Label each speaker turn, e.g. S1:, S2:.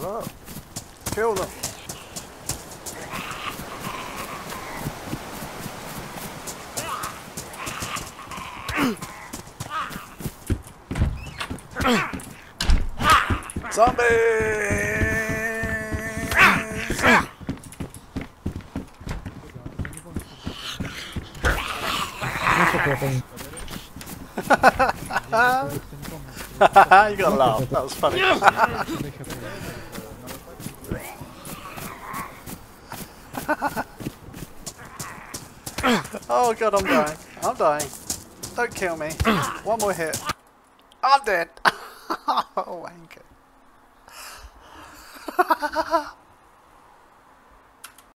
S1: Oh. Kill them. Zombies! You gotta laugh, that was funny. Oh god, I'm dying. I'm dying. Don't kill me. One more hit. I'm dead. Oh, wanker.